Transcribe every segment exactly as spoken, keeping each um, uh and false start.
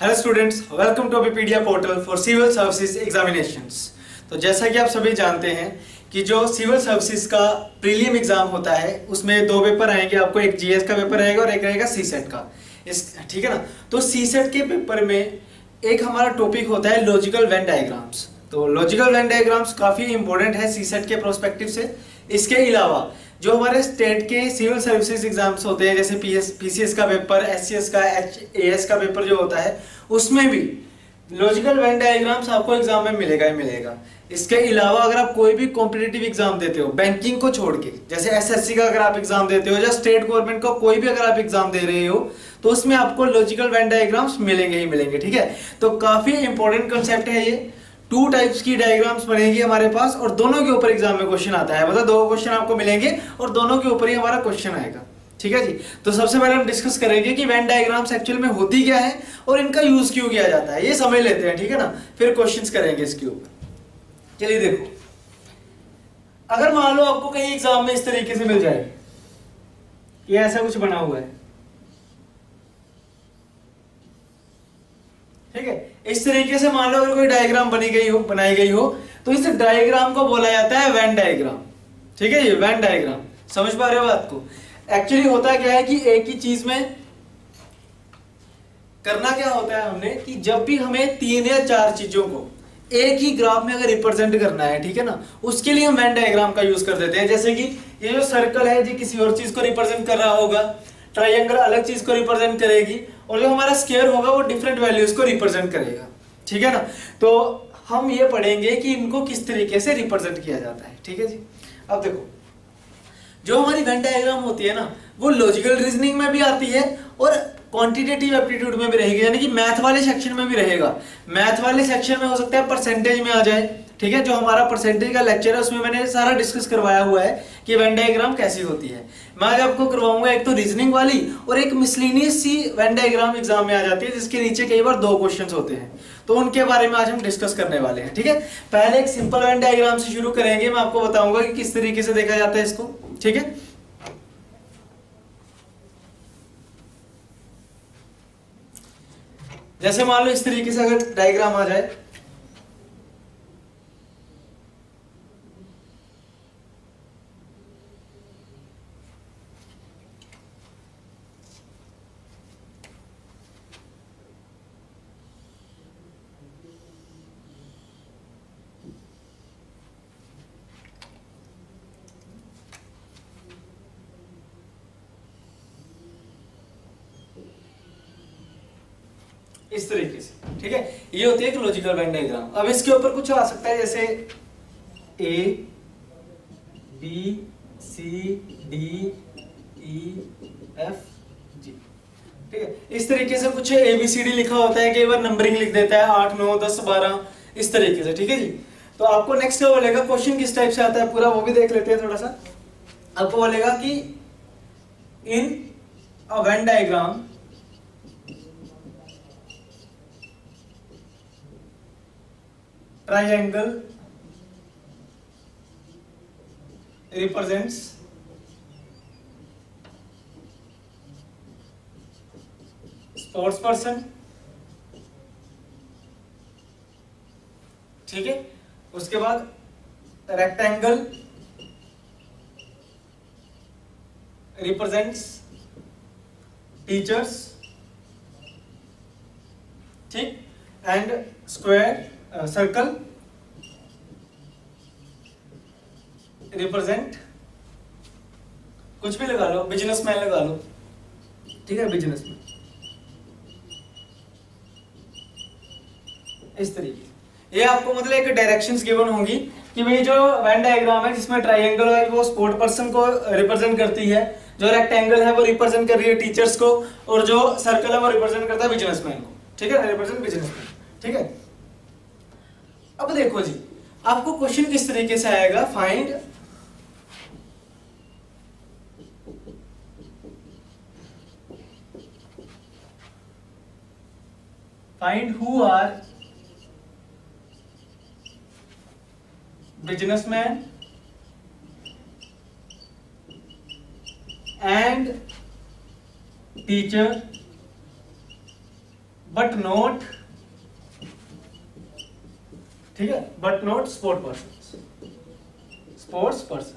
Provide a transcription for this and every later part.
Hello students, welcome to Abipedia portal for civil services examinations. तो जैसा कि आप सभी जानते हैं कि जो सिविल सर्विसेज का प्रीलिम एग्जाम होता है उसमें दो पेपर आएंगे आपको, एक जीएस का पेपर रहेगा और एक रहेगा सीसेट का। इस ठीक है ना। तो सीसेट के पेपर में एक हमारा टॉपिक होता है लॉजिकल वेन डायग्राम्स। तो लॉजिकल वेन डायग्राम्स काफी इंपॉर्टेंट है सीसेट के प्रोस्पेक्टिव से। इसके अलावा जो हमारे स्टेट के सिविल सर्विसेज एग्जाम्स होते हैं जैसे पीएस पीसीएस का पेपर, एचसीएस का, एएस का पेपर जो होता है उसमें भी लॉजिकल वेन डायग्राम्स आपको एग्जाम में मिलेगा ही मिलेगा। इसके अलावा अगर आप कोई भी कॉम्पिटिटिव एग्जाम देते हो बैंकिंग को छोड़ के, जैसे एसएससी का अगर आप एग्जाम देते हो या स्टेट गवर्नमेंट का कोई भी अगर आप एग्जाम दे रहे हो तो उसमें आपको लॉजिकल वेन डायग्राम्स मिलेंगे ही मिलेंगे। ठीक है, तो काफी इंपॉर्टेंट कंसेप्ट है ये। टू टाइप्स की डायग्राम्स बनेगी हमारे पास और दोनों के ऊपर एग्जाम में क्वेश्चन आता है। मतलब दो क्वेश्चन आपको मिलेंगे और दोनों के ऊपर ही हमारा क्वेश्चन आएगा। ठीक है जी। तो सबसे पहले हम डिस्कस करेंगे कि वेन डायग्राम्स एक्चुअल में होती क्या है और इनका यूज क्यों किया जाता है, ये समझ लेते हैं। ठीक है ना, फिर क्वेश्चंस करेंगे इसके ऊपर। चलिए देखो, अगर मान लो आपको कहीं एग्जाम में इस तरीके से मिल जाए, ये ऐसा कुछ बना हुआ है, ठीक है, इस तरीके से मान लो अगर कोई डायग्राम बनी गई हो बनाई गई हो तो इस डायग्राम को बोला जाता है वेन डायग्राम। ठीक है, ये वेन डायग्राम। समझ पा रहे हो बात को? एक्चुअली होता क्या है कि एक ही चीज में करना क्या होता है हमने कि जब भी हमें तीन या चार चीजों को एक ही ग्राफ में अगर रिप्रेजेंट करना है, ठीक है ना, उसके लिए हम वेन डायग्राम का यूज कर देते हैं। जैसे कि ये जो सर्कल है जी किसी और चीज को रिप्रेजेंट कर रहा होगा, ट्राइंगल अलग चीज को रिप्रेजेंट करेगी और जो हमारा स्क्वायर होगा वो डिफरेंट वैल्यूज को रिप्रेजेंट करेगा। ठीक है ना, तो हम ये पढ़ेंगे कि इनको किस तरीके से रिप्रेजेंट किया जाता है। ठीक है जी। अब देखो, जो हमारी वेन डायग्राम होती है ना वो लॉजिकल रीजनिंग में भी आती है और क्वांटिटेटिव एप्टीट्यूड में भी रहेगी, यानी कि मैथ वाले सेक्शन में भी रहेगा। मैथ वाले सेक्शन में हो सकता है परसेंटेज में आ जाए। ठीक है, जो हमारा परसेंटेज का लेक्चर है उसमें मैंने सारा डिस्कस करवाया हुआ है कि वेन डायग्राम कैसी होती है। मैं आज आपको करवाऊंगा एक तो रीजनिंग वाली और एक मिसलिनियस सी वेन डायग्राम एग्जाम में आ जाती है जिसके नीचे कई बार दो क्वेश्चंस होते हैं, तो उनके बारे में आज हम डिस्कस करने वाले हैं। ठीक है, पहले एक सिंपल वेन डायग्राम से शुरू करेंगे। मैं आपको बताऊंगा कि किस तरीके से देखा जाता है इसको। ठीक है, जैसे मान लो इस तरीके से अगर डायग्राम आ जाए, इस तरीके से। ठीक है, ये होती है एक लॉजिकल वेन डायग्राम। अब इसके ऊपर कुछ आ सकता है जैसे A B C D E F G. ठीक है, इस तरीके से कुछ ए बी सी डी लिखा होता है, कई बार नंबरिंग लिख देता है आठ नौ दस बारह इस तरीके से। ठीक है जी। तो आपको नेक्स्ट क्या बोलेगा, क्वेश्चन किस टाइप से आता है पूरा वो भी देख लेते हैं थोड़ा सा। आपको बोलेगा कि in a Venn diagram triangle represents sports person। ठीक है, उसके बाद rectangle represents teachers। ठीक, एंड स्क्वायर सर्कल रिप्रेजेंट कुछ भी लगा लो, बिजनेसमैन लगा लो। ठीक है, बिजनेसमैन इस तरीके। ये आपको मतलब एक डायरेक्शंस गिवन होंगी कि भाई जो वेन डायग्राम है जिसमें ट्राइंगल है वो स्पोर्ट पर्सन को रिप्रेजेंट करती है, जो रेक्टेंगल है वो रिप्रेजेंट कर रही है टीचर्स को और जो सर्कल है वो रिप्रेजेंट करता है बिजनेसमैन को। ठीक है, रिप्रेजेंट बिजनेसमैन। ठीक है, अब देखो जी, आपको क्वेश्चन किस तरीके से आएगा, find find who are businessman and teacher but not, ठीक है, but not sport person, sports person.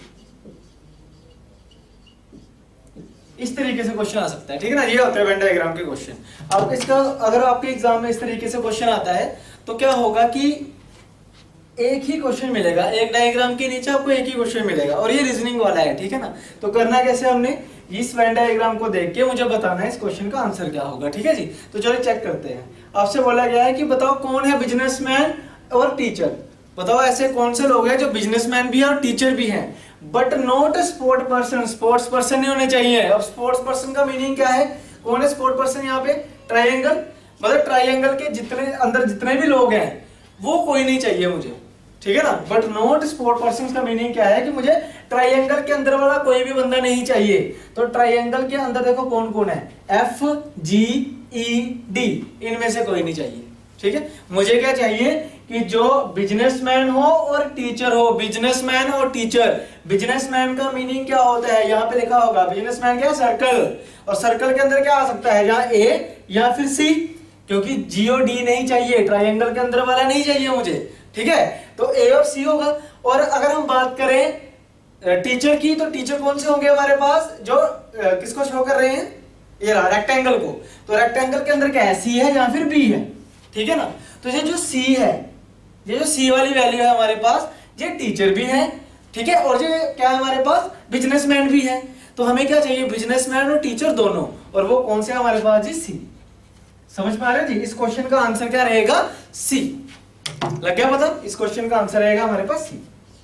इस तरीके से क्वेश्चन आ सकता है, ठीक है ना। ये होता है वेन डायग्राम के क्वेश्चन। अब इसका अगर आपके एग्जाम में इस तरीके से क्वेश्चन आता है तो क्या होगा कि एक ही क्वेश्चन मिलेगा, एक डायग्राम के नीचे आपको एक ही क्वेश्चन मिलेगा, और ये रीजनिंग वाला है, ठीक है ना। तो करना कैसे, हमने इस वेन डायग्राम को देख के मुझे बताना है इस क्वेश्चन का आंसर क्या होगा, ठीक है जी। तो चलिए चेक करते हैं। आपसे बोला गया है कि बताओ कौन है बिजनेसमैन और टीचर। बताओ ऐसे कौन से लोग हैं जो बिजनेसमैन भी है और टीचर भी हैं, but not sport person, sports person नहीं होने चाहिए। अब स्पोर्ट्स पर्सन का मीनिंग क्या है, कौन है स्पोर्ट पर्सन यहाँ पे, ट्राइंगल, मतलब ट्राइंगल के जितने अंदर जितने भी लोग हैं वो कोई नहीं चाहिए मुझे, ठीक है ना। बट नॉट स्पोर्ट पर्सन का मीनिंग क्या है कि मुझे ट्राइंगल के अंदर वाला कोई भी बंदा नहीं चाहिए। तो ट्राइंगल के अंदर देखो कौन कौन है, एफ जी ई डी, इनमें से कोई नहीं चाहिए, ठीक है। मुझे क्या चाहिए कि जो बिजनेसमैन हो और टीचर हो, बिजनेसमैन और टीचर। बिजनेसमैन का मीनिंग क्या होता है, यहाँ पे लिखा होगा बिजनेसमैन क्या, सर्कल, और सर्कल के अंदर क्या आ सकता है, जहाँ ए या फिर सी, क्योंकि जी और डी नहीं चाहिए, ट्राइंगल के अंदर वाला नहीं चाहिए मुझे, ठीक है। तो ए और सी होगा। और अगर हम बात करें टीचर की, तो टीचर कौन से होंगे हमारे पास, जो किसको शो कर रहे हैं, ये रहा रेक्टेंगल को। तो रेक्टेंगल के अंदर क्या है, सी है या फिर बी है, ठीक है ना। तो ये जो सी है, ये जो सी वाली वैल्यू है हमारे पास, ये टीचर भी है, ठीक है, और ये क्या है हमारे पास, बिजनेसमैन भी है। तो हमें क्या चाहिए, बिजनेसमैन और टीचर दोनों, और वो कौन से हमारे पास जी, सी। समझ पा रहे हो जी, इस क्वेश्चन का आंसर क्या रहेगा, सी। लग गया पता, इस क्वेश्चन का आंसर रहेगा हमारे पास सी।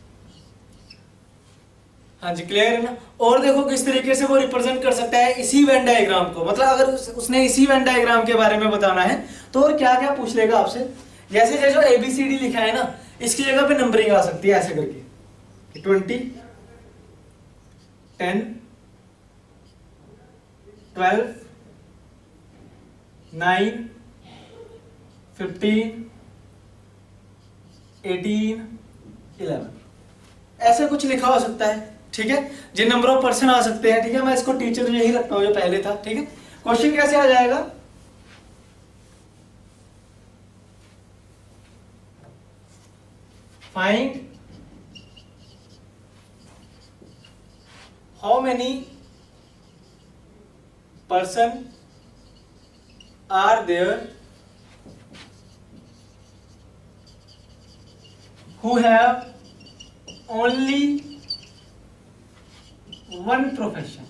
हाँ जी, क्लियर है ना। और देखो किस तरीके से वो रिप्रेजेंट कर सकता है इसी वेन डायग्राम को, मतलब अगर उस, उसने इसी वेन डायग्राम के बारे में बताना है तो और क्या क्या पूछ लेगा आपसे। जैसे जैसे जो एबीसीडी लिखा है ना, इसकी जगह पे नंबरिंग आ सकती है ऐसे करके, twenty, ten, twelve, nine, fifteen, eighteen, eleven, ऐसे कुछ लिखा हो सकता है, ठीक है। जिन नंबर ऑफ पर्सन आ सकते हैं, ठीक है। मैं इसको टीचर यही रखता हूं जो पहले था, ठीक है। क्वेश्चन कैसे आ जाएगा, find how many person are there who have only one profession।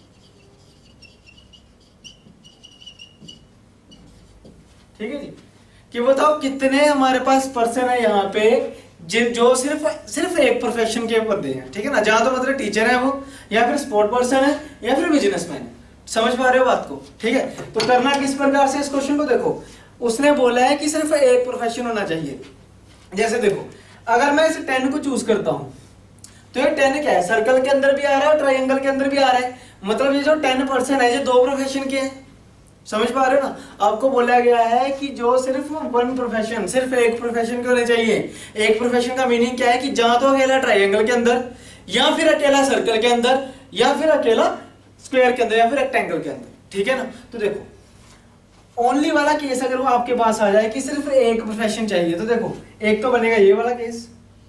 ठीक है जी, कि बताओ कितने हमारे पास पर्सन है यहाँ पे जिन जो सिर्फ सिर्फ एक प्रोफेशन के बंदे हैं, ठीक है ना। जहां तो मतलब टीचर है वो, या फिर स्पोर्ट पर्सन है, या फिर बिजनेसमैन है। समझ पा रहे हो बात को, ठीक है। तो करना किस प्रकार से इस क्वेश्चन को, देखो उसने बोला है कि सिर्फ एक प्रोफेशन होना चाहिए। जैसे देखो, अगर मैं इस टेन को चूज करता हूं तो ये टेन क्या है, सर्कल के अंदर भी आ रहा है, ट्रायंगल के अंदर भी आ रहा है, मतलब ये जो टेन परसेंट है ये दो प्रोफेशन के हैं। समझ पा रहे हो ना। आपको बोला गया है कि जो सिर्फ वन प्रोफेशन, सिर्फ एक प्रोफेशन के होने चाहिए। एक प्रोफेशन का मीनिंग क्या है कि जहां तो अकेला ट्रायंगल के अंदर, या फिर अकेला सर्कल के अंदर, या फिर अकेला स्क्वायर के अंदर, या फिर रेक्टेंगल के अंदर, ठीक है ना। तो देखो ओनली वाला केस अगर वो आपके पास आ जाए कि सिर्फ एक प्रोफेशन चाहिए, तो देखो एक तो बनेगा ये वाला केस,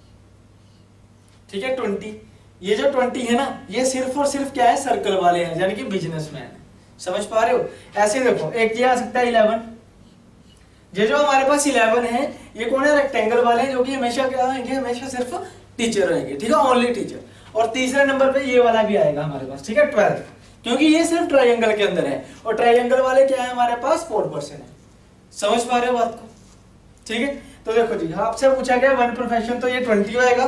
ठीक है, ट्वेंटी। ये जो ट्वेंटी है ना, ये सिर्फ और सिर्फ क्या है, सर्कल वाले हैं, यानी कि बिजनेसमैन। समझ पा रहे हो। ऐसे देखो एक ये आ सकता है इलेवन, ये जो हमारे पास इलेवन है ये कौन है, रेक्टेंगल वाले हैं, जो कि हमेशा क्या होंगे, हमेशा सिर्फ टीचर रहेंगे, ठीक है, ओनली टीचर। और तीसरे नंबर पे ये वाला भी आएगा हमारे पास, ठीक है, ट्वेल्व, क्योंकि ये सिर्फ ट्रायंगल के अंदर है, और ट्रायंगल वाले क्या है हमारे पास, फोर परसेंट है। समझ पा रहे हो बात को, ठीक है। तो देखो जी, आपसे पूछा गया वन प्रोफेशन, तो ये ट्वेंटी आएगा,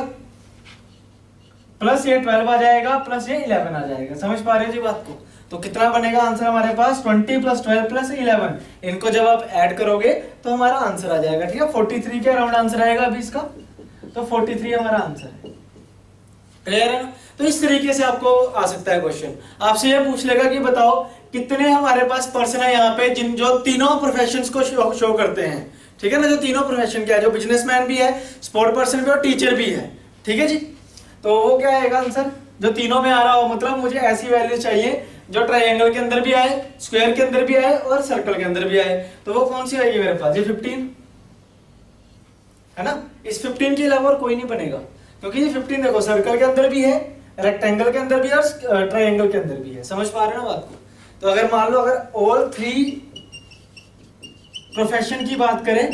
प्लस ये ट्वेल्व आ जाएगा, प्लस ये इलेवन आ जाएगा। समझ पा रहे हो जी बात को। तो कितना बनेगा आंसर हमारे पास, twenty plus twelve plus eleven, इनको जब आप ऐड करोगे तो हमारा आंसर आ जाएगा, ठीक है। फोर्टी थ्री के अराउंड आंसर आएगा अभी इसका, तो फोर्टी थ्री हमारा आंसर है। क्लियर है ना। तो इस तरीके से आपको आ सकता है क्वेश्चन। आपसे ये पूछ लेगा कि बताओ कितने हमारे पास पर्सन है यहाँ पे जिन जो तीनों प्रोफेशंस को शो, शो करते हैं, ठीक है ना। जो तीनों प्रोफेशन क्या है, जो बिजनेसमैन भी है, स्पोर्ट पर्सन भी और टीचर भी है, ठीक है जी। तो वो क्या आएगा आंसर, जो तीनों में आ रहा हो, मतलब मुझे ऐसी वैल्यू चाहिए जो ट्रायंगल के अंदर भी आए, स्क्वायर के अंदर भी आए और सर्कल के अंदर भी आए, तो वो कौन सी आएगी मेरे पास? ये फिफ्टीन है ना। इस फिफ्टीन के अलावा और कोई नहीं बनेगा, क्योंकि ये फिफ्टीन देखो सर्कल के अंदर भी है, रेक्टेंगल के अंदर भी है और ट्रायंगल के अंदर भी है। समझ पा रहे हो ना बात को? तो अगर मान लो अगर ऑल थ्री प्रोफेशन की बात करें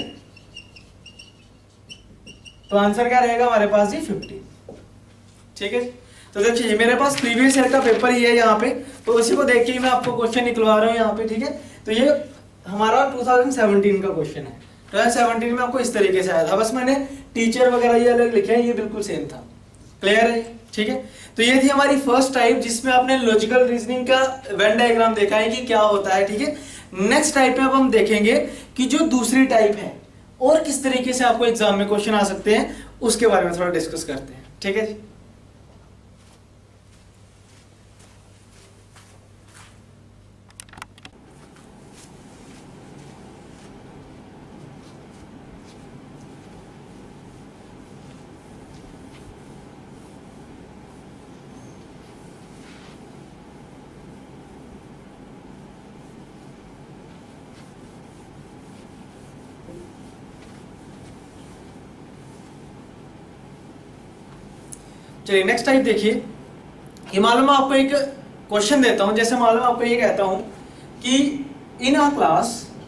तो आंसर क्या रहेगा हमारे पास जी? फिफ्टीन। ठीक है, तो देखिए मेरे पास प्रीवियस ईयर का पेपर ही है यहाँ पे, तो उसी को देख के ही मैं आपको क्वेश्चन निकलवा रहा हूँ यहाँ पे। ठीक है, तो ये हमारा टू थाउजेंड सेवनटीन का क्वेश्चन है। टू थाउजेंड सेवनटीन में आपको इस तरीके से आया था, बस मैंने टीचर वगैरह ये अलग लिखे हैं, ये बिल्कुल सेम था। क्लियर है? ठीक है, तो ये थी हमारी फर्स्ट टाइप जिसमें आपने लॉजिकल रीजनिंग का वेन डायग्राम देखा है कि क्या होता है। ठीक है, नेक्स्ट टाइप में अब हम देखेंगे कि जो दूसरी टाइप है और किस तरीके से आपको एग्जाम में क्वेश्चन आ सकते हैं, उसके बारे में थोड़ा डिस्कस करते हैं। ठीक है जी। चलिए नेक्स्ट टाइप देखिए, ये मालूम है आपको एक क्वेश्चन देता हूं, जैसे मालूम आपको ये कहता हूं कि इन अ क्लास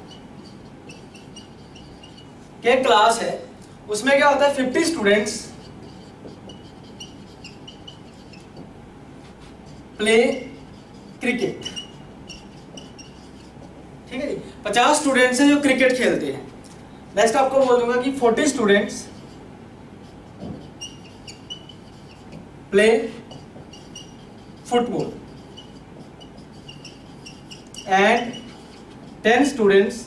के क्लास है, उसमें क्या होता है फिफ्टी स्टूडेंट्स प्ले क्रिकेट। ठीक है जी, पचास स्टूडेंट्स हैं जो क्रिकेट खेलते हैं। नेक्स्ट आपको बोल दूंगा कि forty students play football and ten students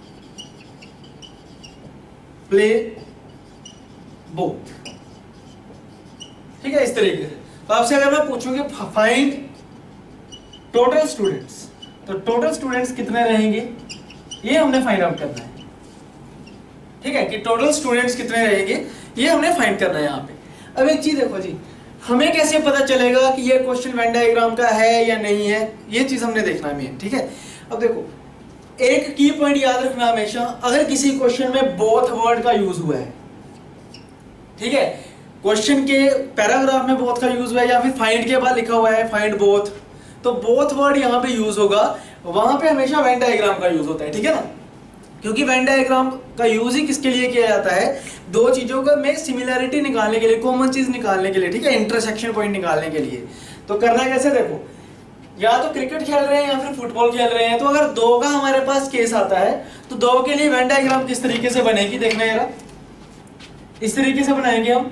play both. ठीक है, इस तरीके से। तो आपसे अगर मैं पूछूं कि फाइंड टोटल स्टूडेंट्स, तो टोटल स्टूडेंट्स कितने रहेंगे ये हमने फाइंड आउट करना है। ठीक है, कि टोटल स्टूडेंट्स कितने रहेंगे ये हमने फाइंड करना है यहाँ पे। अब एक चीज देखो जी, हमें कैसे पता चलेगा कि ये क्वेश्चन वेन डायग्राम का है या नहीं है, ये चीज हमने देखना है। ठीक है, अब देखो एक की पॉइंट याद रखना हमेशा, अगर किसी क्वेश्चन में बोथ वर्ड का यूज हुआ है, ठीक है, क्वेश्चन के पैराग्राफ में बोथ का यूज हुआ है या फिर फाइंड के बाद लिखा हुआ है फाइंड बोथ, तो बोथ वर्ड यहाँ पे यूज होगा, वहां पे हमेशा वेन डायग्राम का यूज होता है। ठीक है ना, क्योंकि वेन डायग्राम का यूज ही किसके लिए किया जाता है? दो चीजों का में सिमिलैरिटी निकालने के लिए, कॉमन चीज निकालने के लिए। ठीक है, इंटरसेक्शन पॉइंट निकालने के लिए। तो करना कैसे, देखो या तो क्रिकेट खेल रहे हैं या फिर फुटबॉल खेल रहे हैं, तो अगर दो का हमारे पास केस आता है तो दो के लिए वेन डायग्राम किस तरीके से बनेगी देखना जरा, इस तरीके से बनाएंगे हम।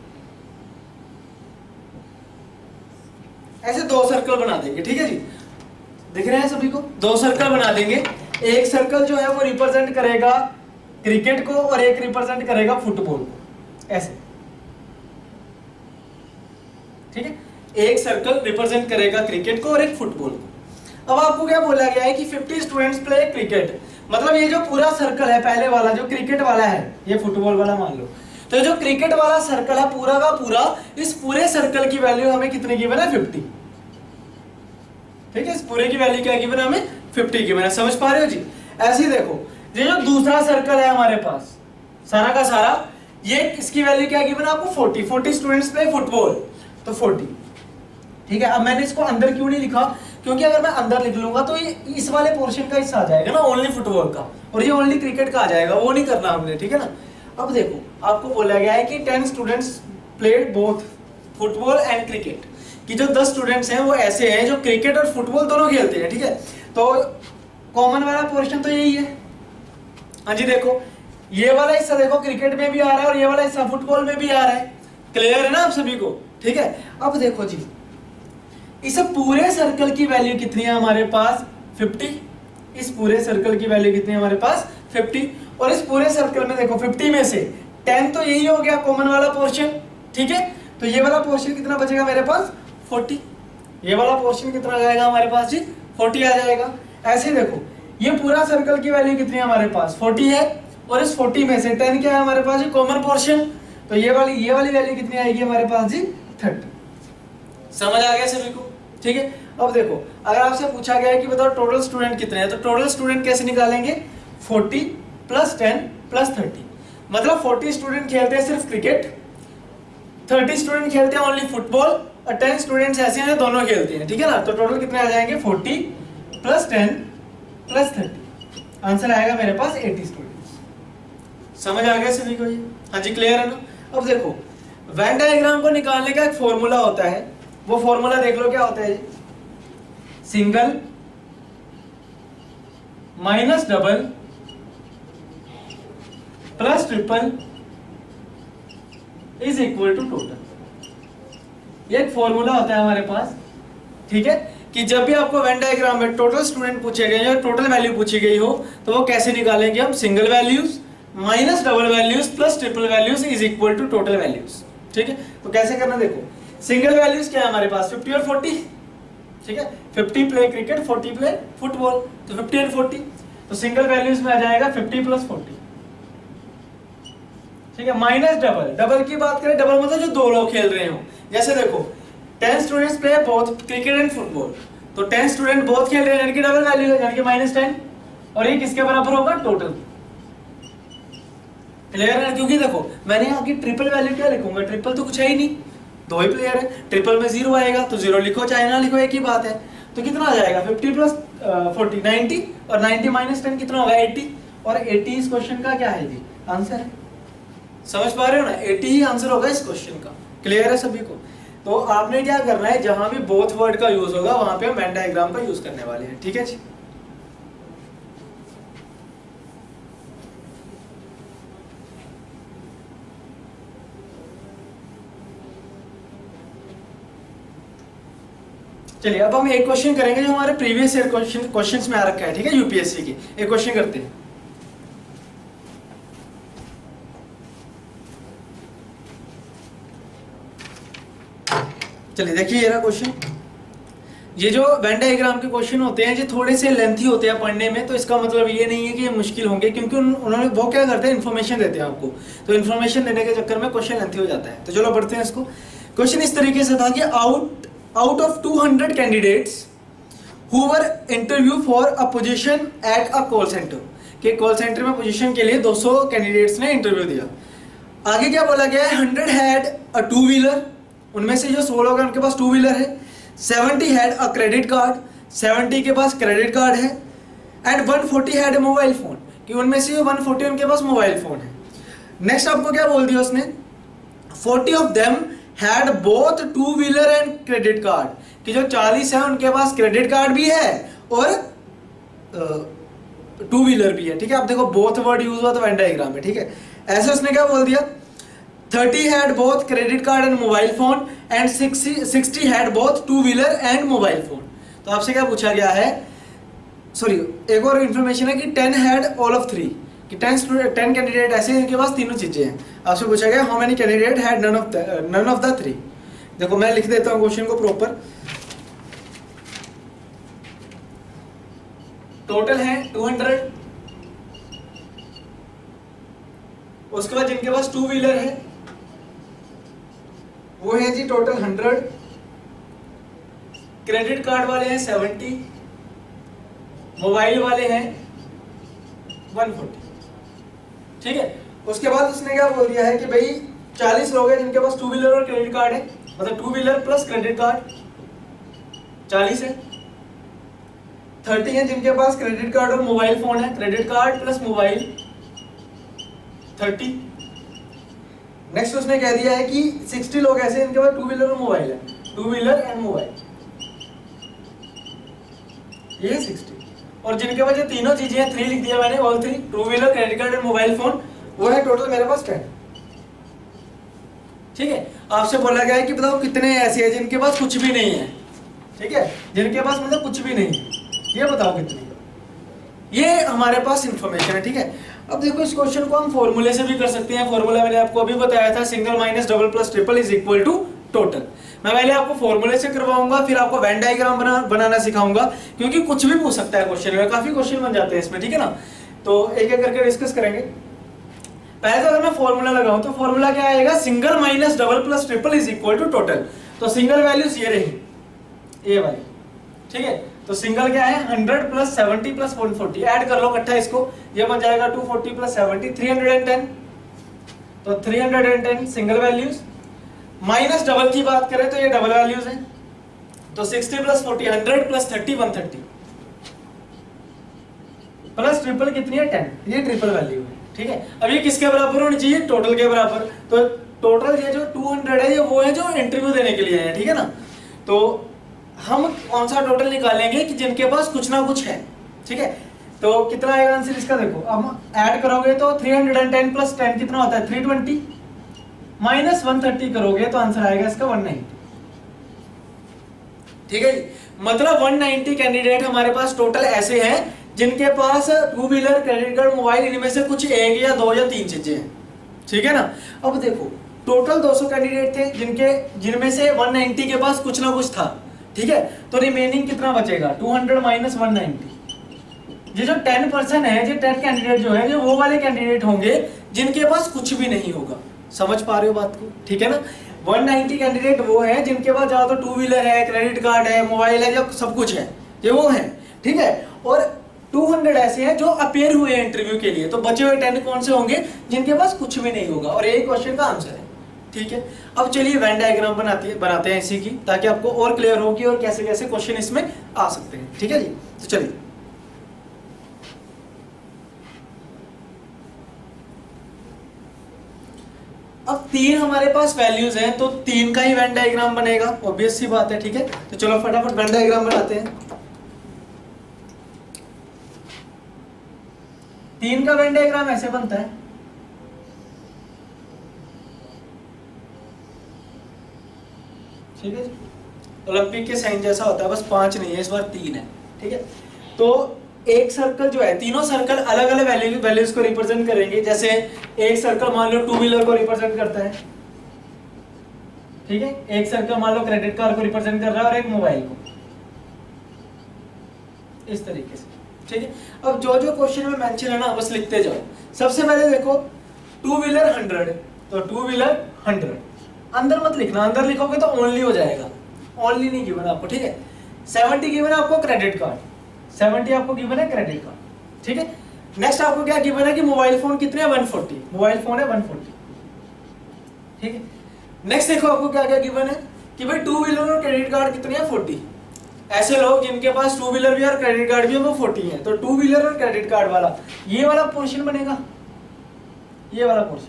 ऐसे दो सर्कल बना देंगे। ठीक है जी, दिख रहे हैं सभी को? दो सर्कल बना देंगे, एक सर्कल जो है वो रिप्रेजेंट करेगा क्रिकेट को और एक रिप्रेजेंट करेगा फुटबॉल को, ऐसे। ठीक है, एक सर्कल रिप्रेजेंट करेगा क्रिकेट को और एक फुटबॉल को। अब आपको क्या बोला गया है कि फिफ्टी स्टूडेंट्स प्ले क्रिकेट, मतलब ये जो पूरा सर्कल है पहले वाला जो क्रिकेट वाला है, ये फुटबॉल वाला मान लो, तो जो क्रिकेट वाला सर्कल है पूरा का पूरा, इस पूरे सर्कल की वैल्यू हमें कितने गिवन है? फिफ्टी। ठीक है, इस पूरे की वैल्यू क्या गिवन है? हमें फिफ्टी गिवन है। समझ पा रहे हो जी? ऐसे ही देखो, ये जो दूसरा सर्कल है हमारे पास सारा का सारा, ये इसकी वैल्यू क्या गिवन है आपको? Forty. Forty students play football, तो फोर्टी। ठीक है, अब मैंने इसको अंदर क्यों नहीं लिखा? क्योंकि अगर मैं अंदर लिख लूंगा तो ये इस वाले पोर्शन का हिस्सा आ जाएगा ना, ओनली फुटबॉल का, और ये ओनली क्रिकेट का आ जाएगा, वो नहीं करना हमने। ठीक है ना, अब देखो आपको बोला गया है कि ten students played both football and cricket, कि जो दस स्टूडेंट्स हैं वो ऐसे हैं जो क्रिकेट और फुटबॉल दोनों खेलते हैं। ठीक है, तो कॉमन वाला पोर्शन तो यही है। हाँ जी, देखो ये वाला हिस्सा देखो क्रिकेट में भी आ रहा है और ये वाला हिस्सा फुटबॉल में भी आ रहा है। क्लियर है ना आप सभी को? ठीक है, अब देखो जी, इस पूरे सर्कल की वैल्यू कितनी है हमारे पास? फिफ्टी। इस पूरे सर्कल की वैल्यू कितनी है हमारे पास? फिफ्टी। और इस पूरे सर्कल में देखो फिफ्टी में से टेन तो यही हो गया कॉमन वाला पोर्शन। ठीक है, तो ये वाला पोर्शन कितना बचेगा मेरे पास? फोर्टी। ये वाला पोर्शन कितना आ जाएगा हमारे पास जी? फोर्टी आ जाएगा। ऐसे देखो ये पूरा सर्कल की वैल्यू कितनी है हमारे पास? फोर्टी है, और इस फोर्टी में से टेन क्या है हमारे पास जी? Common portion. तो ये वाली ये वाली वैल्यू कितनी आएगी हमारे पास जी? थर्टी। समझ आ गया सभी को? ठीक है। अब देखो अगर आपसे पूछा गया है कि बताओ टोटल स्टूडेंट कितने हैं, तो टोटल स्टूडेंट कैसे निकालेंगे, forty plus ten plus thirty, मतलब फोर्टी स्टूडेंट खेलते हैं सिर्फ क्रिकेट, थर्टी स्टूडेंट खेलते हैं ओनली फुटबॉल, और टेन स्टूडेंट्स ऐसे हैं दोनों खेलते हैं, ठीक है ना। तो टोटल कितने आ जाएंगे, forty plus ten plus thirty, answer आएगा मेरे पास एटी स्टूडेंट्स। समझ आ गया सभी को ये? हाँ जी, क्लियर है ना। अब देखो वेन डायग्राम को निकालने का एक फॉर्मूला होता है, वो फॉर्मूला देख लो क्या होता है, single minus double plus triple is equal to total. ये एक फॉर्मूला होता है हमारे पास, ठीक है, कि जब भी आपको वेन डायग्राम में टोटल स्टूडेंट पूछे गए या टोटल वैल्यू पूछी गई हो तो वो कैसे निकालेंगे हम, single values minus double values plus triple values is equal to total values, ठीक है। तो कैसे करना, देखो सिंगल वैल्यूज क्या है हमारे पास, फिफ्टी और फोर्टी, ठीक है, fifty play cricket, forty play football, तो फिफ्टी और फोर्टी, तो सिंगल वैल्यूज में आ जाएगा फिफ्टी प्लस फोर्टी, ठीक है। माइनस डबल, डबल की बात करें, डबल मतलब जो दो लोग खेल रहे हो, जैसे देखो ten students play both cricket and football, तो टेन स्टूडेंट बोथ खेल रहे हैं यानी कि डबल वैल्यू है, यानी कि माइनस टेन, और ये किसके बराबर होगा, टोटल। क्लियर है, क्योंकि देखो मैंने यहाँ की ट्रिपल वैल्यू क्या लिखूंगा, ट्रिपल तो कुछ है ही नहीं, दो ही प्लेयर है, ट्रिपल में जीरो आएगा तो जीरो लिखो चाहे ना लिखो एक ही बात है। तो कितना आ जाएगा, फिफ्टी प्लस फोर्टी नाइंटी, और नाइंटी माइनस टेन कितना होगा, एटी, और एटी इस क्वेश्चन का क्या है जी, आंसर है। समझ पा रहे हो ना, एटी ही आंसर होगा इस क्वेश्चन का। क्लियर है सभी को। तो आपने क्या करना है, जहां भी बोथ वर्ड का यूज होगा वहां पे हम वेन डायग्राम का यूज करने वाले हैं, ठीक है जी। चलिए अब हम एक क्वेश्चन करेंगे जो हमारे प्रीवियस ईयर क्वेश्चन क्वेश्चंस में आ रखा है, ठीक है, यूपीएससी की। एक क्वेश्चन करते हैं, चलिए देखिए ये रहा क्वेश्चन। ये जो वेन डायग्राम के क्वेश्चन होते हैं, ये थोड़े से लेंथी होते हैं पढ़ने में, तो इसका मतलब ये नहीं है कि ये मुश्किल होंगे, क्योंकि उन, उन्होंने वो क्या करते हैं, इन्फॉर्मेशन देते हैं आपको, तो इन्फॉर्मेशन देने के चक्कर में क्वेश्चन लेंथी हो जाता है। तो चलो पढ़ते हैं इसको। क्वेश्चन इस तरीके से था कि out out of two hundred candidates who were interview for a position at a call centre, के कॉल सेंटर में पोजीशन के लिए दो सौ कैंडिडेट्स ने इंटरव्यू दिया। आगे क्या बोला गया है, hundred had a two wheeler, उनमें से जो सौ लोग हैं उनके पास टू व्हीलर है, seventy had a credit card, seventy के पास क्रेडिट कार्ड है, and one forty had a mobile phone, कि उनमें से वन फोर्टी उनके पास मोबाइल फोन है। नेक्स्ट आपको क्या बोल दिया उसने, forty of them had both two wheeler and credit card, कि जो चालीस है उनके पास क्रेडिट कार्ड भी है और टू व्हीलर भी है, ठीक है। अब देखो बोथ वर्ड यूज हुआ तो वेन डायग्राम में, ठीक है। ऐसे उसने क्या बोल दिया, thirty had both credit card and mobile phone, and sixty had both two wheeler and mobile phone. तो आपसे क्या पूछा गया है, सॉरी एक और इन्फॉर्मेशन है कि ten had all of three, कि टेन टेन कैंडिडेट ऐसे हैं जिनके पास तीनों चीजें हैं। आपसे पूछा गया how many candidate had none of none of the three. देखो मैं लिख देता हूं क्वेश्चन को प्रॉपर। टोटल है टू हंड्रेड, उसके बाद जिनके पास टू व्हीलर है वो है जी टोटल हंड्रेड, क्रेडिट कार्ड वाले हैं सेवेंटी, मोबाइल वाले हैं वन फोर्टी, ठीक है। उसके बाद उसने क्या बोल दिया है कि भाई चालीस लोग हैं जिनके पास टू व्हीलर और क्रेडिट कार्ड है, मतलब two wheeler plus credit card चालीस है, थर्टी है जिनके पास क्रेडिट कार्ड और मोबाइल फोन है, credit card plus mobile thirty. Next उसने कह दिया है कि सिक्सटी लोग ऐसे जिनके पास टू व्हीलर और मोबाइल है, टू व्हीलर एंड मोबाइल, ये सिक्सटी, और जिनके पास तीनों चीजें हैं, थ्री लिख दिया मैंने, all three, two wheeler credit card and mobile phone, वो है टोटल मेरे पास टेन, ठीक है। आपसे बोला गया है कि बताओ कितने ऐसे हैं जिनके पास कुछ भी नहीं है, ठीक है, जिनके पास मतलब कुछ भी नहीं है, ये बताओ कितने। ये हमारे पास इंफॉर्मेशन है, ठीक है। अब देखो इस क्वेश्चन को हम फॉर्मूले से भी कर सकते हैं। फॉर्मूला मैंने आपको अभी बताया था, single minus double plus triple is equal to total. मैं पहले आपको फॉर्मूले से करवाऊंगा, फिर आपको वेन डायग्राम बना, बनाना सिखाऊंगा, क्योंकि कुछ भी पूछ सकता है क्वेश्चन में, काफी क्वेश्चन बन जाते हैं इसमें, ठीक है ना। तो एक एक करके डिस्कस करेंगे। पहले तो अगर मैं फॉर्मूला लगाऊं तो फॉर्मूला क्या आएगा, single minus double plus triple is equal to total. तो सिंगल वैल्यूज ये रही, ए वाली, ठीक है। तो सिंगल क्या है, hundred plus seventy plus one forty, add कर लो इकट्ठा इसको, ये बन जाएगा two forty plus seventy, three hundred ten. तो three hundred ten single values, minus double की बात करें तो ये डबल वैल्यूज हैं, तो sixty plus forty, hundred plus thirty, one thirty, plus triple कितनी है, टेन, ये ट्रिपल वैल्यू है, ठीक है। अब ये किसके बराबर होनी चाहिए, टोटल के बराबर। तो टोटल ये जो टू हंड्रेड है ये वो है जो इंटरव्यू देने के लिए है, ठीक है ना। तो हम कौन सा टोटल निकालेंगे कि जिनके पास कुछ ना कुछ है, ठीक है। तो कितना आएगा आंसर इसका, देखो अब ऐड करोगे तो three hundred ten plus ten कितना होता है, three twenty, minus one thirty करोगे तो आंसर आएगा इसका वन नाइंटी, ठीक है जी। मतलब वन नाइंटी कैंडिडेट हमारे पास टोटल ऐसे हैं जिनके पास two wheeler, credit card, mobile, इनमें से कुछ एक या दो या तीन चीजें हैं, ठीक है ना। अब देखो टोटल दो सौ कैंडिडेट थे जिनके जिनमें से वन नाइंटी के पास कुछ ना कुछ था, ठीक है। तो रिमेनिंग कितना बचेगा, two hundred minus one ninety. ये जो टेन परसेंट है, जो टेन कैंडिडेट जो है, जो वो वाले कैंडिडेट होंगे जिनके पास कुछ भी नहीं होगा। समझ पा रहे हो बात को, ठीक है ना। वन नाइंटी कैंडिडेट वो है जिनके पास ज्यादा तो टू व्हीलर है, क्रेडिट कार्ड है, मोबाइल है, जो सब कुछ है, ये वो है, ठीक है। और टू हंड्रेड ऐसे हैं जो अपेयर हुए हैं इंटरव्यू के लिए। तो बचे हुए टेन कौन से होंगे, जिनके पास कुछ भी नहीं होगा, और यही क्वेश्चन का आंसर है, ठीक है। अब चलिए वेन डायग्राम बनाते बनाते हैं इसी की, ताकि आपको और क्लियर हो कि और कैसे कैसे क्वेश्चन इसमें आ सकते हैं, ठीक है जी। तो चलिए अब तीन हमारे पास वैल्यूज हैं, तो तीन का ही वेन डायग्राम बनेगा, ऑब्वियस सी बात है, ठीक है। तो चलो फटाफट वेन डायग्राम बनाते हैं। तीन का वेन डायग्राम ऐसे बनता है, ठीक है। ओलंपिक के साइन जैसा होता है, बस पांच नहीं है इस बार तीन है, ठीक है। तो एक सर्कल जो है, तीनों सर्कल अलग अलग वैल्यू वैल्यूज को रिप्रेजेंट करेंगे। जैसे एक सर्कल मान लो टू व्हीलर को रिप्रेजेंट करता है, ठीक है। एक सर्कल मान लो क्रेडिट कार्ड को रिप्रेजेंट कर रहा है और एक मोबाइल को, इस तरीके से, ठीक है। अब जो जो क्वेश्चन में मेंशन है ना, बस लिखते जाओ। सबसे पहले देखो टू व्हीलर हंड्रेड, तो टू व्हीलर हंड्रेड, अंदर मत लिखना, अंदर लिखोगे तो ओनली हो जाएगा, ओनली नहीं गिवन आपको, ठीक है। सेवेंटी गिवन है आपको क्रेडिट कार्ड, सेवेंटी आपको गिवन है क्रेडिट कार्ड, ठीक है। नेक्स्ट आपको क्या गिवन है कि मोबाइल फोन कितने हैं, वन फोर्टी, मोबाइल फोन है वन फोर्टी, ठीक है। नेक्स्ट देखो आपको क्या क्या गिवन है कि भाई टू व्हीलर और क्रेडिट कार्ड कितने हैं, फोर्टी। ऐसे लोग जिनके पास टू व्हीलर भी और क्रेडिट कार्ड भी है वो फोर्टी है। तो टू व्हीलर और क्रेडिट कार्ड वाला ये वाला पोर्शन बनेगा, ये वाला पोर्शन,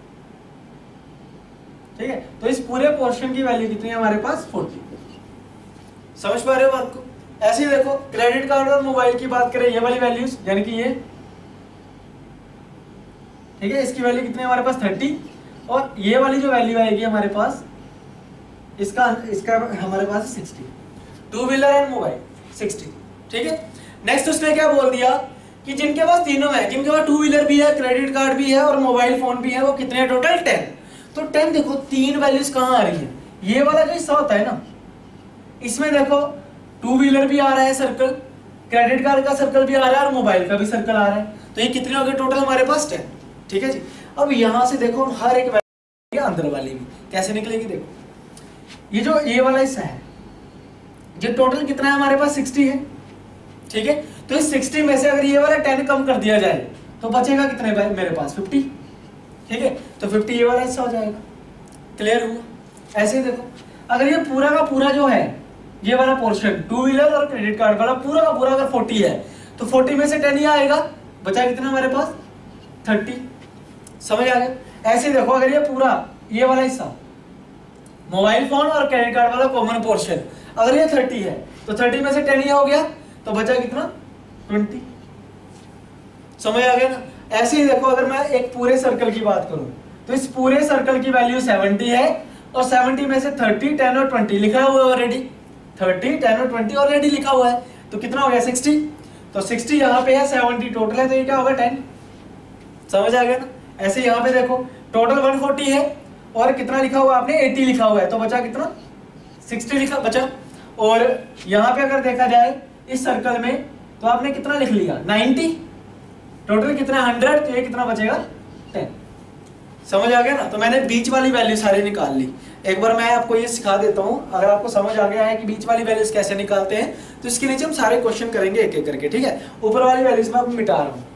ठीक है। तो इस पूरे पोर्शन की वैल्यू कितनी है हमारे पास, फोर्टी। समझ पा रहे हो बात को। ऐसे ही देखो क्रेडिट कार्ड और मोबाइल की बात करें, ये वाली वैल्यूज यानी कि ये, ठीक है, इसकी वैल्यू कितनी है हमारे पास, थर्टी। और ये वाली जो वैल्यू आएगी हमारे पास, इसका इसका हमारे पास sixty. Two wheeler and mobile sixty, ठीक है। नेक्स्ट उसने क्या बोल दिया कि जिनके पास तीनों है, जिनके पास टू व्हीलर भी है, क्रेडिट कार्ड भी है और मोबाइल फोन भी है, वो कितने हैं टोटल, टेन। तो टेन देखो तीन वैल्यूज कहाँ आ रही है, ये वाला जो हिस्सा होता है ना, इसमें देखो टू व्हीलर भी आ रहा है सर्कल, क्रेडिट कार्ड का सर्कल भी आ रहा है और मोबाइल का भी सर्कल आ रहा है। तो ये कितने हो गए टोटल हमारे पास, टेन, ठीक है जी। अब यहां से देखो हर एक वैल्यू अंदर वाली भी कैसे निकलेगी, देखो ये जो ये वाला हिस्सा है, ये टोटल कितना है हमारे पास, सिक्सटी है, ठीक है। तो इस सिक्सटी में से अगर ये वाला टेन कम कर दिया जाए तो बचेगा कितने मेरे पास, फिफ्टी, ठीक है। तो फिफ्टी ये वाला हिस्सा हो जाएगा, क्लियर हुआ। ऐसे ही देखो अगर ये पूरा का पूरा जो है, ये वाला पोर्शन टू व्हीलर और क्रेडिट कार्ड वाला पूरा का पूरा अगर फोर्टी है, तो फोर्टी में से टेन ही आएगा, बचा कितना हमारे पास, थर्टी। समझ आ गया। ऐसे ही देखो अगर ये पूरा ये वाला हिस्सा मोबाइल फोन और क्रेडिट कार्ड वाला कॉमन पोर्शन, अगर ये थर्टी है तो थर्टी में से टेन ही हो गया, तो बचा कितना, ट्वेंटी। समझ आ गया ना। ऐसे ही देखो अगर मैं एक पूरे सर्कल की बात करूं, तो इस पूरे सर्कल की वैल्यू सेवेंटी है और सेवेंटी में से थर्टी, टेन और ट्वेंटी लिखा हुआ है ऑलरेडी, थर्टी, टेन और ट्वेंटी ऑलरेडी लिखा हुआ है, तो कितना हो गया, सिक्सटी। तो सिक्सटी यहाँ पे है, सेवेंटी टोटल है, तो ये क्या होगा, टेन। समझ आ गया ना। ऐसे यहाँ पे देखो टोटल वन फोर्टी है और कितना लिखा हुआ आपने, एटी लिखा हुआ है, तो बचा कितना, सिक्सटी लिखा बचा। और यहाँ पे अगर देखा जाए इस सर्कल में, तो आपने कितना लिख लिया, नाइंटी। टोटल कितना, हंड्रेड, तो ये कितना बचेगा, टेन। समझ आ गया ना। तो मैंने बीच वाली वैल्यू सारी निकाल ली। एक बार मैं आपको ये सिखा देता हूँ, अगर आपको समझ आ गया है कि बीच वाली वैल्यूज कैसे निकालते हैं तो इसके नीचे हम सारे क्वेश्चन करेंगे एक एक करके, ठीक है। ऊपर वाली वैल्यूज मैं अब मिटा रहा हूँ,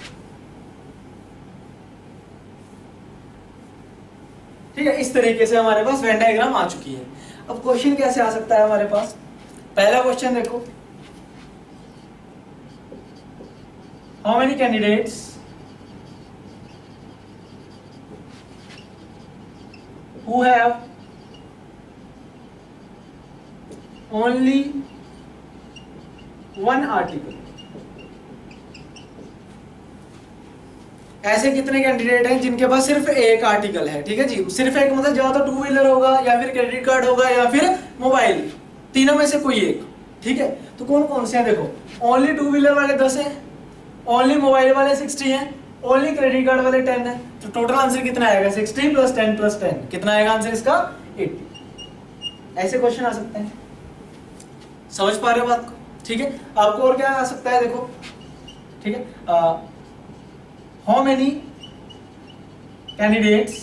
ठीक है। इस तरीके से हमारे पास वेन डायग्राम आ चुकी है। अब क्वेश्चन कैसे आ सकता है हमारे पास। पहला क्वेश्चन देखो, how many candidates who have only one article, ऐसे कितने कैंडिडेट हैं जिनके पास सिर्फ एक आर्टिकल है, ठीक है जी। सिर्फ एक मतलब या तो टू व्हीलर होगा या फिर क्रेडिट कार्ड होगा या फिर मोबाइल, तीनों में से कोई एक, ठीक है। तो कौन कौन से हैं देखो, ओनली टू व्हीलर वाले दस हैं, ओनली मोबाइल वाले सिक्सटी हैं, ओनली क्रेडिट कार्ड वाले टेन है। तो टोटल आंसर कितना आएगा, sixty plus ten plus ten, कितना आएगा आंसर इसका, एट्टी। ऐसे क्वेश्चन आ सकते हैं, समझ पा रहे हो बात को, ठीक है। आपको और क्या आ सकता है देखो, ठीक है। How many candidates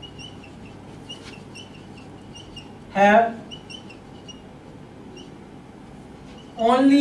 have only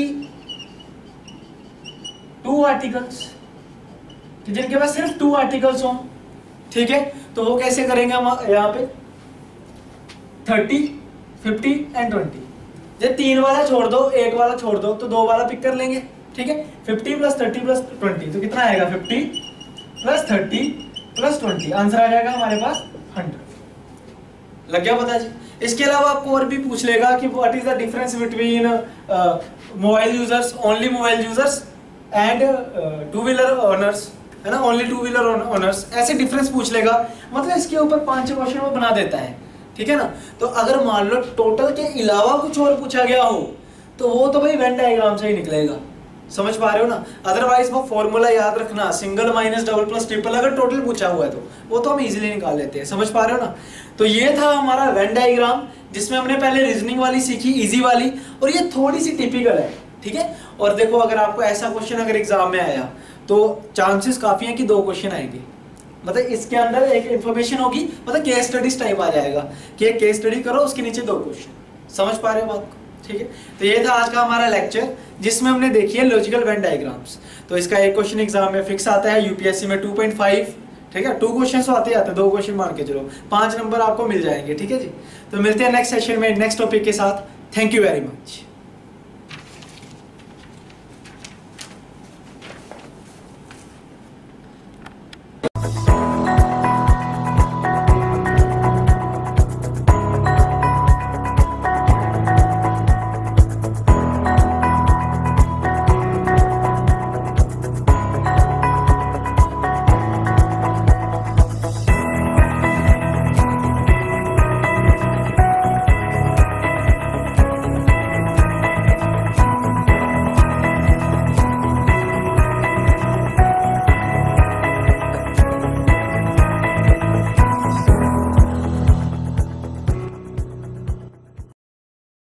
two articles, जिनके पास सिर्फ टू आर्टिकल्स हो, ठीक है। तो वो कैसे करेंगे हम यहाँ पे, थर्टी फिफ्टी एंड ट्वेंटी। जब तीन वाला छोड़ दो, एक वाला छोड़ दो, तो दो वाला पिक कर लेंगे, ठीक है। Fifty plus thirty plus twenty, तो कितना आएगा, fifty plus thirty plus twenty, answer आ जाएगा हमारे पास हंड्रेड। लग गया पता जी। इसके अलावा आपको और भी पूछ लेगा कि what is the difference between mobile users, only mobile users and two wheeler owners, है ना, ओनली टू व्हीलर ओनर्स, ऐसे डिफरेंस पूछ लेगा। मतलब इसके ऊपर पांच छह क्वेश्चन वो बना देता है, ठीक है ना। तो अगर मान लो टोटल के अलावा कुछ और पूछा गया हो तो वो तो भाई वेन डायग्राम से ही निकलेगा, समझ पा रहे हो ना। अदरवाइज वो फॉर्मूला याद रखना, single minus double plus triple, अगर टोटल पूछा हुआ है तो वो तो हम इजीली निकाल लेते हैं, समझ पा रहे हो ना। तो ये था हमारा वेन डायग्राम, जिसमें हमने पहले रीजनिंग वाली सीखी, इजी वाली, और ये थोड़ी सी टिपिकल है, ठीक है। और देखो अगर आपको ऐसा क्वेश्चन अगर एग्जाम में आया तो चांसेस काफी हैं कि दो क्वेश्चन आएंगे, मतलब इसके अंदर एक इंफॉर्मेशन होगी, मतलब केस स्टडीज टाइप आ जाएगा कि एक केस स्टडी करो, उसके नीचे दो क्वेश्चन, समझ पा रहे हो बात को, ठीक है। तो ये था आज का हमारा लेक्चर, जिसमें हमने देखी है लॉजिकल वेन डायग्राम्स। तो इसका एक क्वेश्चन एग्जाम में फिक्स आता है, यूपीएससी में टू पॉइंट फाइव, ठीक है। टू क्वेश्चन आते आते दो क्वेश्चन मान के चलो, पांच नंबर आपको मिल जाएंगे, ठीक है जी। तो मिलते हैं नेक्स्ट सेशन में नेक्स्ट टॉपिक के साथ। Thank you very much.